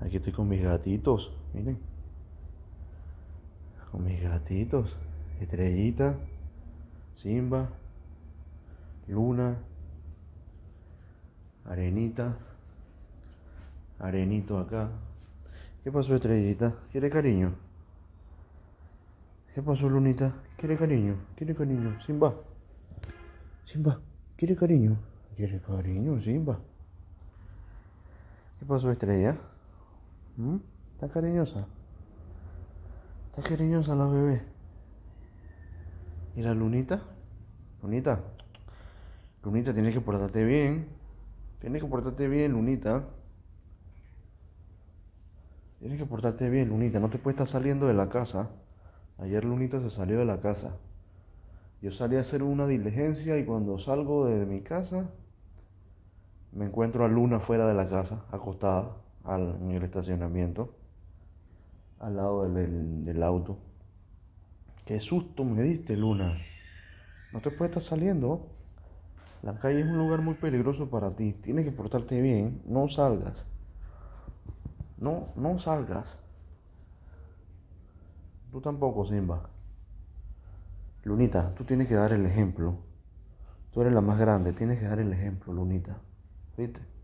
Aquí estoy con mis gatitos, miren. Con mis gatitos. Estrellita, Simba, Luna, Arenita, Arenito acá. ¿Qué pasó, Estrellita? ¿Quiere cariño? ¿Qué pasó, Lunita? ¿Quiere cariño? ¿Quiere cariño? Simba. Simba, ¿quiere cariño? ¿Quiere cariño, Simba? ¿Qué pasó, Estrella? ¿Está cariñosa? ¿Está cariñosa la bebé? ¿Y la Lunita? Lunita, Lunita, tienes que portarte bien. Tienes que portarte bien, Lunita. Tienes que portarte bien, Lunita. No te puedes estar saliendo de la casa. Ayer Lunita se salió de la casa. Yo salí a hacer una diligencia y cuando salgo de mi casa me encuentro a Luna fuera de la casa, acostada en el estacionamiento, al lado del auto. Qué susto me diste, Luna. No te puedes estar saliendo. La calle es un lugar muy peligroso para ti. Tienes que portarte bien. No salgas. No, no salgas. Tú tampoco, Simba. Lunita, tú tienes que dar el ejemplo. Tú eres la más grande, tienes que dar el ejemplo, Lunita. ¿Viste?